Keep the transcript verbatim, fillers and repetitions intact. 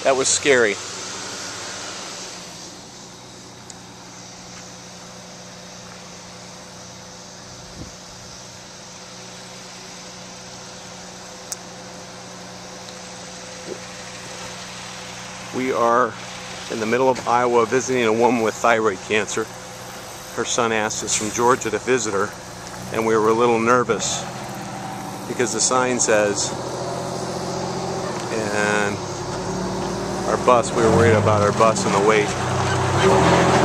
That was scary. We are in the middle of Iowa visiting a woman with thyroid cancer. Her son asked us from Georgia to visit her, and we were a little nervous because the sign says, and our bus, we were worried about our bus and the wait.